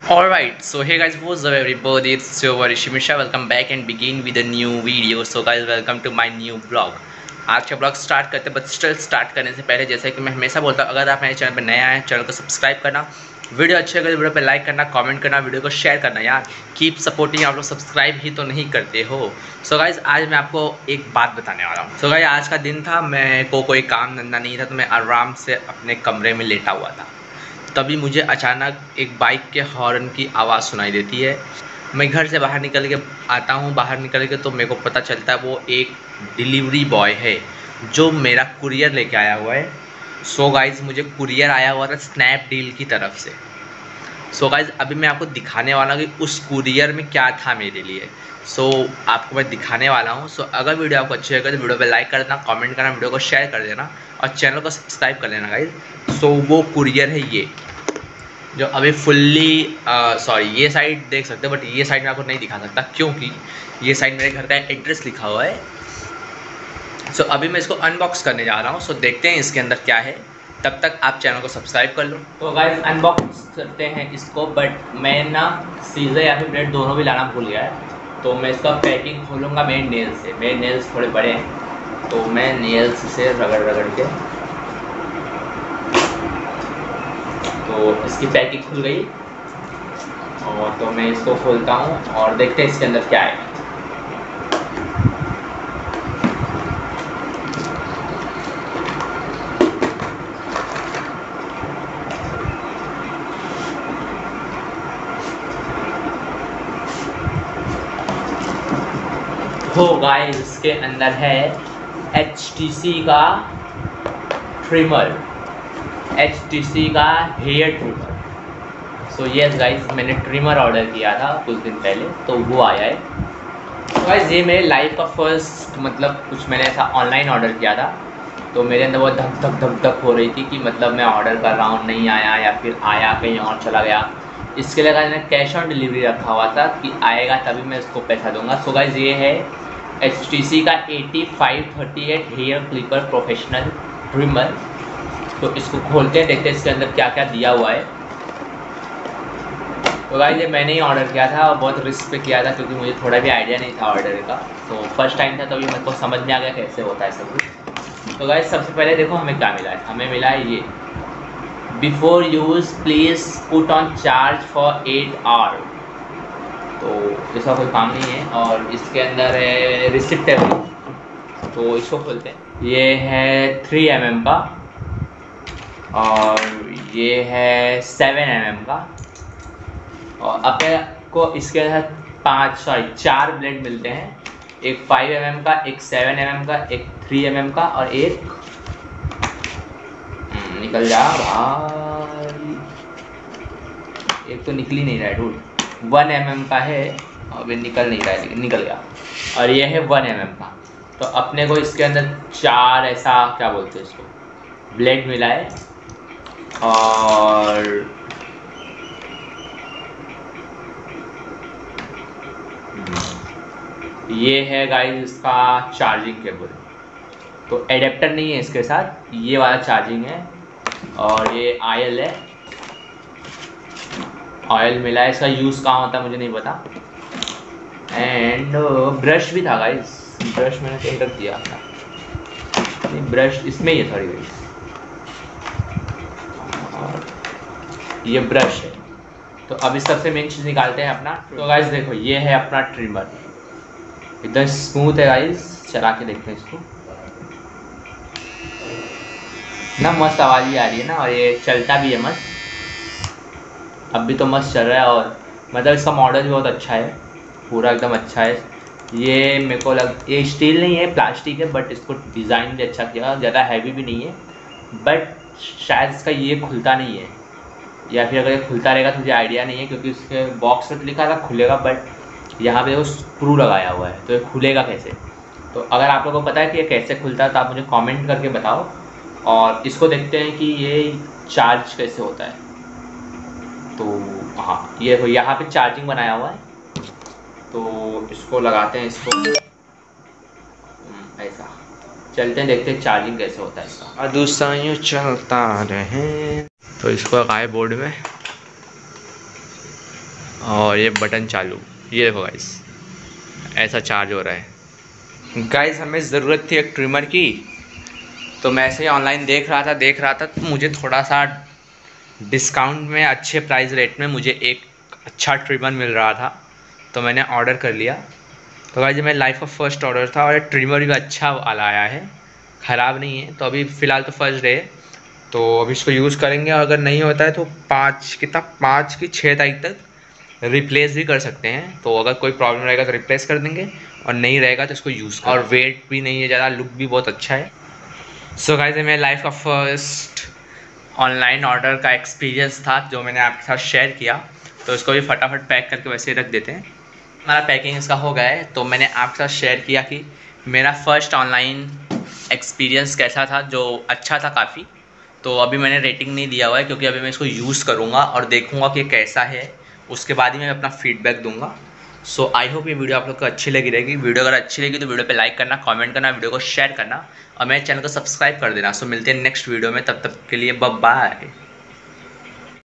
Alright, so hey guys, what's up everybody, it's your Shimisha, welcome back and begin with a new video. So guys, welcome to my new vlog. आज का blog start करते हैं, but still start करने से पहले जैसे कि मैं हमेशा बोलता हूँ, अगर आप मेरे चैनल पर नए आए हैं चैनल को सब्सक्राइब करना, वीडियो अच्छी लगे वीडियो पे लाइक करना, कमेंट करना, वीडियो को शेयर करना यार, कीप सपोर्टिंग। आप लोग सब्सक्राइब ही तो नहीं करते हो। सो गाइज, आज मैं आपको एक बात बताने वाला हूँ। सो गाइज, आज का दिन था, मैं को कोई काम धंधा नहीं था, तो मैं आराम से अपने कमरे में लेटा हुआ था। तभी मुझे अचानक एक बाइक के हॉर्न की आवाज़ सुनाई देती है। मैं घर से बाहर निकल के आता हूँ, बाहर निकल के तो मेरे को पता चलता है वो एक डिलीवरी बॉय है जो मेरा कुरियर लेके आया हुआ है। सो गाइज़, मुझे कुरियर आया हुआ था स्नैपडील की तरफ से। सो गाइज़, अभी मैं आपको दिखाने वाला हूँ कि उस कुरियर में क्या था मेरे लिए। सो आपको मैं दिखाने वाला हूँ। सो अगर वीडियो आपको अच्छी लगे तो वीडियो पे लाइक कर देना, कमेंट करना, वीडियो को शेयर कर देना और चैनल को सब्सक्राइब कर लेना गाइज़। सो वो कुरियर है ये जो अभी फुल्ली सॉरी, ये साइड देख सकते हो, बट ये साइड मैं आपको नहीं दिखा सकता क्योंकि ये साइड मेरे घर का एड्रेस लिखा हुआ है। सो अभी मैं इसको अनबॉक्स करने जा रहा हूँ। सो देखते हैं इसके अंदर क्या है, तब तक आप चैनल को सब्सक्राइब कर लो। तो गाइस, अनबॉक्स करते हैं इसको, बट मैं ना सीज़र या फिर ब्लेड दोनों भी लाना भूल गया है। तो मैं इसका पैकिंग खोलूँगा मेरे नेल से। मेरे नेल्स थोड़े बड़े हैं तो मैं नेल्स से रगड़ के, तो इसकी पैकिंग खुल गई और तो मैं इसको खोलता हूँ और देखते हैं इसके अंदर क्या है। तो गाइस, इसके अंदर है HTC का ट्रिमर, HTC का hair trimmer. So yes guys, मैंने ट्रिमर ऑर्डर किया था कुछ दिन पहले, तो वो आया है। तो गाइस, ये मेरे लाइफ का फर्स्ट मतलब कुछ मैंने ऐसा ऑनलाइन ऑर्डर किया था। तो मेरे अंदर वो धक धक धक धक हो रही थी कि मतलब मैं ऑर्डर कर रहा हूँ, नहीं आया या फिर आया कहीं और चला गया। इसके लिए मैंने कैश ऑन डिलीवरी रखा हुआ था कि आएगा तभी मैं उसको पैसा दूंगा। सो गाइस, ये है HTC का 8538 हेयर क्लिपर प्रोफेशनल ट्रिमर। तो इसको खोलते हैं, देखते हैं इसके अंदर क्या क्या दिया हुआ है। तो गाइस, ये मैंने ही ऑर्डर किया था और बहुत रिस्क पे किया था क्योंकि मुझे थोड़ा भी आइडिया नहीं था ऑर्डर का। तो फर्स्ट टाइम था, तभी मेरे को समझ में आ गया कैसे होता है सब कुछ। तो गाइस, सबसे पहले देखो हमें क्या मिला है। हमें मिला है ये, before use please put on charge for 8 hour. तो इसका कोई काम नहीं है। और इसके अंदर है रिसिप्ट है, तो इसको खोलते हैं। ये है 3 mm का और ये है 7 mm का। और अपने को इसके अंदर 4 ब्लेड मिलते हैं, एक 5 mm का, एक 7 mm का, एक 3 mm का और एक निकल जा भाई, एक तो निकल ही नहीं रहा है डूड। 1 mm का है, अभी निकल नहीं रहा है लेकिन निकल गया। और ये है 1 mm का। तो अपने को इसके अंदर 4 ऐसा क्या बोलते हैं इसको, ब्लेड मिला है। और ये है गाइस इसका चार्जिंग केबल। तो एडेप्टर नहीं है इसके साथ, ये वाला चार्जिंग है। और ये ऑयल है, ऑयल मिला है। इसका यूज़ कहाँ होता है मुझे नहीं पता। एंड ब्रश भी था गाइस, ब्रश मैंने कहीं रख दिया था, नहीं ब्रश इसमें ही है थोड़ी गाइस। और ये ब्रश है। तो अभी सबसे मेन चीज़ निकालते हैं अपना। तो गाइस देखो, ये है अपना ट्रिमर, एकदम स्मूथ है गाइस। चला के देखते हैं इसको ना, मस्त आवाज़ ही आ रही है ना, और ये चलता भी है मस्त। अब भी तो मस्त चल रहा है और मतलब इसका मॉडल भी बहुत अच्छा है, पूरा एकदम अच्छा है। ये मेरे को ये स्टील नहीं है, प्लास्टिक है, बट इसको डिज़ाइन भी अच्छा किया, ज़्यादा हैवी भी नहीं है। बट शायद इसका ये खुलता नहीं है, या फिर अगर ये खुलता रहेगा तो मुझे आइडिया नहीं है क्योंकि उसके बॉक्स में तो लिखा था खुलेगा, बट यहाँ पे वो स्क्रू लगाया हुआ है, तो ये खुलेगा कैसे। तो अगर आप लोगों को पता है कि ये कैसे खुलता है तो आप मुझे कमेंट करके बताओ। और इसको देखते हैं कि ये चार्ज कैसे होता है। तो हाँ, ये यहाँ पे चार्जिंग बनाया हुआ है, तो इसको लगाते हैं, इसको ऐसा चलते हैं, देखते हैं चार्जिंग कैसे होता है इसका। और दूसरा यूँ चलता रहे। तो इसको लगाए बोर्ड में, और ये बटन चालू, ये देखो गाइस ऐसा चार्ज हो रहा है। गाइस हमें ज़रूरत थी एक ट्रिमर की, तो मैं ऐसे ही ऑनलाइन देख रहा था तो मुझे थोड़ा सा डिस्काउंट में अच्छे प्राइस रेट में मुझे एक अच्छा ट्रिमर मिल रहा था, तो मैंने ऑर्डर कर लिया। तो गाइस ये मेरी लाइफ का फर्स्ट ऑर्डर था और ये ट्रिमर भी अच्छा वाला आया है, ख़राब नहीं है। तो अभी फ़िलहाल तो फर्स्ट डे है, तो अभी इसको यूज़ करेंगे और अगर नहीं होता है तो 5 की 6 तारीख तक रिप्लेस भी कर सकते हैं। तो अगर कोई प्रॉब्लम रहेगा तो रिप्लेस कर देंगे और नहीं रहेगा तो इसको यूज़ कर। और वेट भी नहीं है ज़्यादा, लुक भी बहुत अच्छा है। सो गाइस ये मेरे लाइफ का फर्स्ट ऑनलाइन ऑर्डर का एक्सपीरियंस था जो मैंने आपके साथ शेयर किया। तो इसको भी फटाफट पैक करके वैसे ही रख देते हैं। हमारा पैकिंग इसका हो गया है, तो मैंने आपके साथ शेयर किया कि मेरा फर्स्ट ऑनलाइन एक्सपीरियंस कैसा था, जो अच्छा था काफ़ी। तो अभी मैंने रेटिंग नहीं दिया हुआ है क्योंकि अभी मैं इसको यूज़ करूँगा और देखूँगा कि कैसा है, उसके बाद ही मैं अपना फीडबैक दूंगा। सो आई होप ये वीडियो आप लोग को अच्छी लगी रहेगी। वीडियो अगर अच्छी लगी तो वीडियो पे लाइक करना, कमेंट करना, वीडियो को शेयर करना और मेरे चैनल को सब्सक्राइब कर देना। सो मिलते हैं नेक्स्ट वीडियो में, तब तक के लिए बाय बाय।